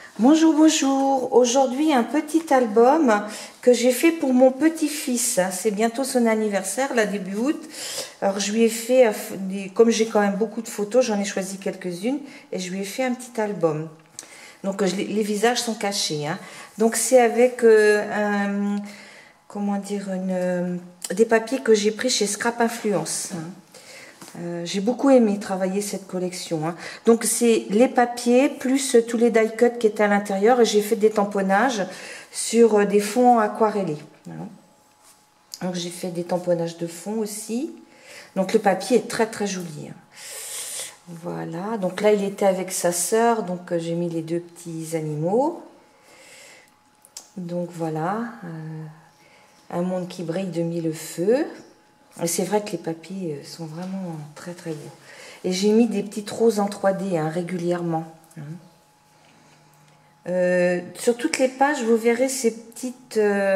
Bonjour, bonjour. Aujourd'hui, un petit album que j'ai fait pour mon petit-fils. C'est bientôt son anniversaire, là, début août. Alors, je lui ai fait, comme j'ai quand même beaucoup de photos, j'en ai choisi quelques-unes et je lui ai fait un petit album. Donc, les visages sont cachés, hein. Donc, c'est avec comment dire, des papiers que j'ai pris chez Scrap Influence, hein. J'ai beaucoup aimé travailler cette collection, hein. Donc c'est les papiers plus tous les die cuts qui étaient à l'intérieur et j'ai fait des tamponnages sur des fonds aquarellés, hein. Donc j'ai fait des tamponnages de fond aussi. Donc le papier est très très joli, hein. Voilà, donc là il était avec sa sœur, donc j'ai mis les deux petits animaux. Donc voilà, un monde qui brille de mille feux. Et c'est vrai que les papiers sont vraiment très très beaux. Et j'ai mis des petites roses en 3D, hein, régulièrement, hein. Sur toutes les pages, vous verrez ces petites,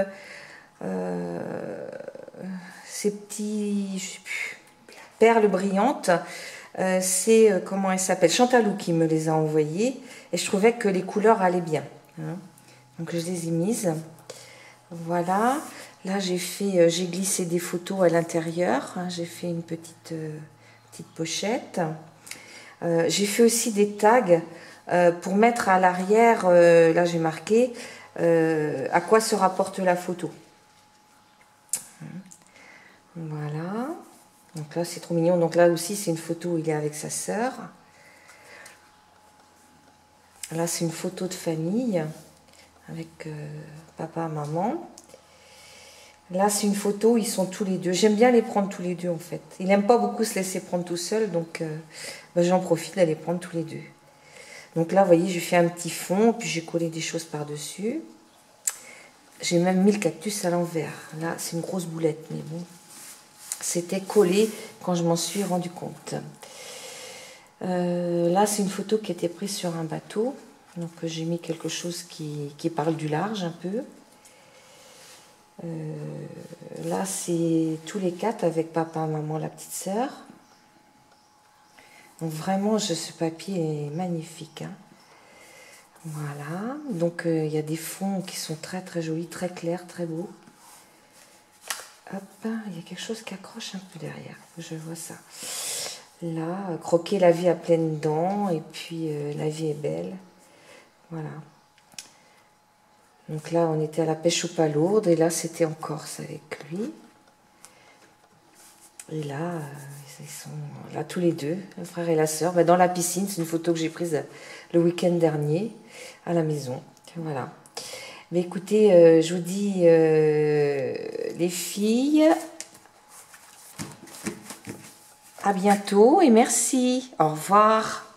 ces petits, je sais plus, perles brillantes. C'est comment elle s'appelle, Chantalou qui me les a envoyées. Et je trouvais que les couleurs allaient bien, hein. Donc je les ai mises. Voilà. Là, j'ai glissé des photos à l'intérieur, hein. J'ai fait une petite pochette. J'ai fait aussi des tags pour mettre à l'arrière. Là, j'ai marqué à quoi se rapporte la photo. Voilà. Donc là, c'est trop mignon. Donc là aussi, c'est une photo où il est avec sa sœur. Là, c'est une photo de famille avec papa, maman. Là, c'est une photo où ils sont tous les deux. J'aime bien les prendre tous les deux, en fait. Il n'aime pas beaucoup se laisser prendre tout seul, donc j'en profite d'aller prendre tous les deux. Donc là, vous voyez, j'ai fait un petit fond, puis j'ai collé des choses par-dessus. J'ai même mis le cactus à l'envers. Là, c'est une grosse boulette, mais bon, c'était collé quand je m'en suis rendu compte. Là, c'est une photo qui a été prise sur un bateau. Donc, j'ai mis quelque chose qui parle du large, un peu. Là, c'est tous les quatre avec papa, maman, la petite sœur. Donc vraiment, ce papier est magnifique, hein. Voilà. Donc il y a des fonds qui sont très très jolis, très clairs, très beaux. Hop, il y a quelque chose qui accroche un peu derrière. Je vois ça. Là, croquer la vie à pleines dents et puis la vie est belle. Voilà. Donc là, on était à la pêche aux palourdes et là, c'était en Corse avec lui. Et là, ils sont là tous les deux, le frère et la sœur, dans la piscine. C'est une photo que j'ai prise le week-end dernier à la maison. Voilà. Mais écoutez, je vous dis, les filles, à bientôt et merci. Au revoir.